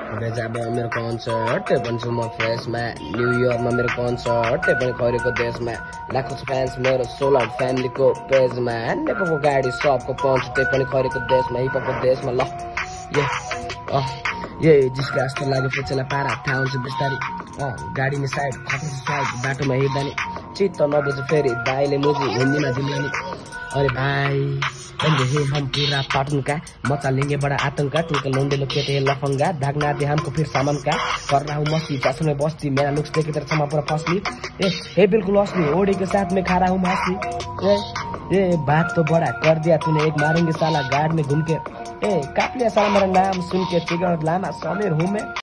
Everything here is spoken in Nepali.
बेजाबा मेरो कन्सर्ट पनि छु म फ्रेसमा न्युयोर्कमा मेरो कन्सर्ट पनि खरेको देशमा लाखौँ फ्यान्स मेरो सोलाउट फ्यामिलीको पेजमा नेपालको गाडी सबको पञ्च त्यही पनि खरेको देशमा हिपहपको देशमा ल ये जिसको जस्तो लाग्यो पेचेला पारा थाहा हुन्छ बिस्तारै गाडीमा साइड खप्छ साइड बाटोमा हिँड्दा नि चित्त नबुझ फेरि दाइले मुजी हिँड्दिन दिँदैन नि अरे भाइ हे हम पूरा पाटन का मचा लेंगे बड़ा आतंक का तुमके लोंडे लोग कहते हैं लफंगा दागना दे हमको फिर सामान का कर रहा हूँ मस्ती चासू में बस्ती मेरा लुक्स देखे तेरा समा पूरा फसली ए बिल्कुल असली ओडी के साथ में खा रहा हूँ मस्ती ए बात तो बड़ा कर दिया तूने एक मारेंगे साला गार्ड में घूम के काट लिया साला मेरा नाम सुन के चिगड़ लामा समीर हूँ मैं।